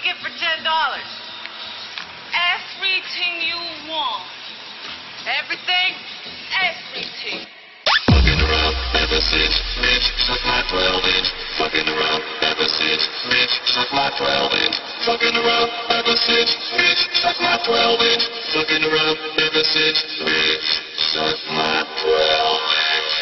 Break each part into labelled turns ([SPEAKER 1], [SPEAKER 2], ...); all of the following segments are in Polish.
[SPEAKER 1] get for $10? Everything you want. Everything? Everything.
[SPEAKER 2] Fucking around ever since, bitch, suck my 12-inch. Fucking around ever since, bitch, suck my 12-inch. Fucking around ever since, bitch, suck my 12-inch. Fucking around ever since, bitch, suck my 12-inch.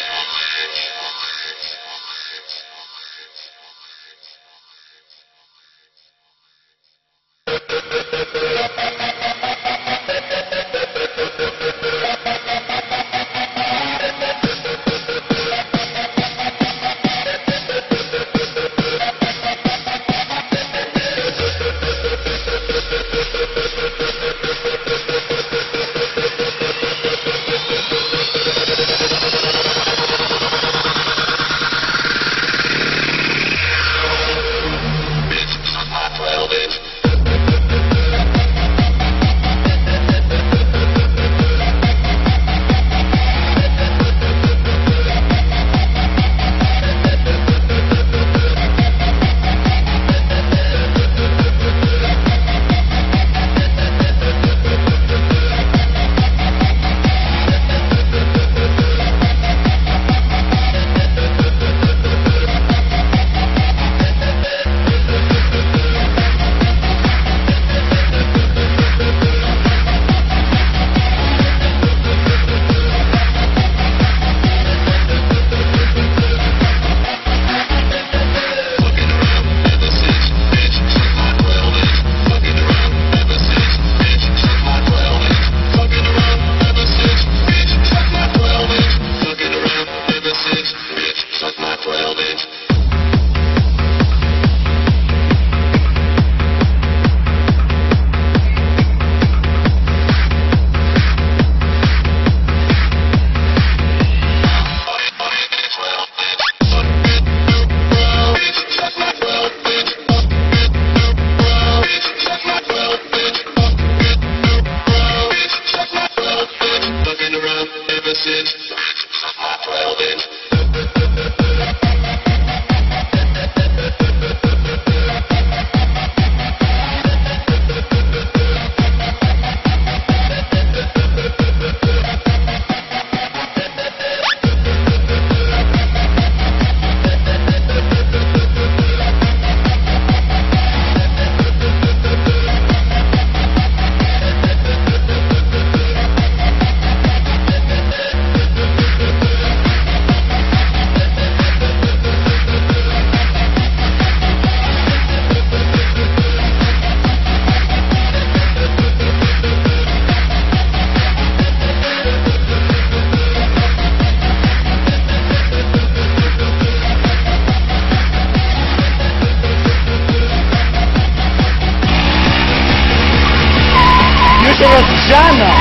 [SPEAKER 3] Rozgrzana!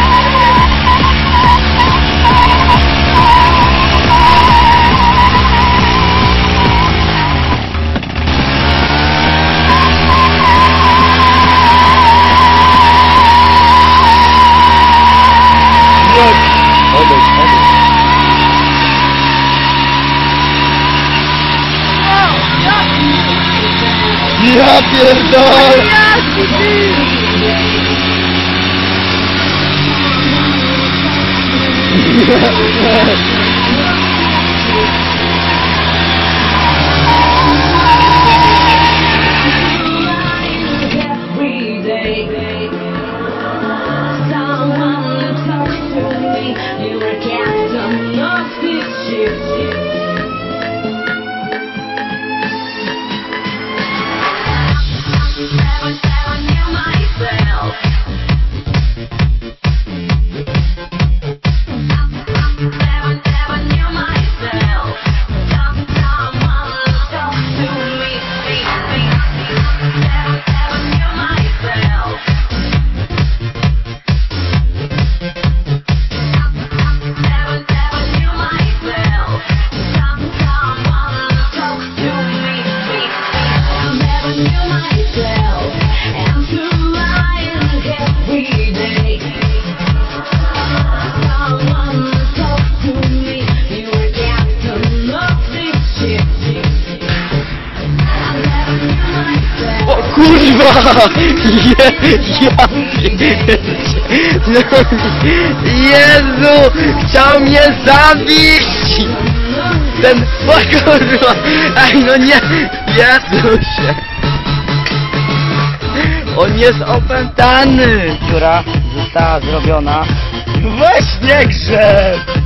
[SPEAKER 3] Ja pierdolę!
[SPEAKER 4] Myself.
[SPEAKER 3] kurwa! Ja no, Jezu! Chciał mnie zabić! Ten kurwa! Ej, no nie! Jezusie! On jest opętany! Dziura została zrobiona. Weź nie grzeb!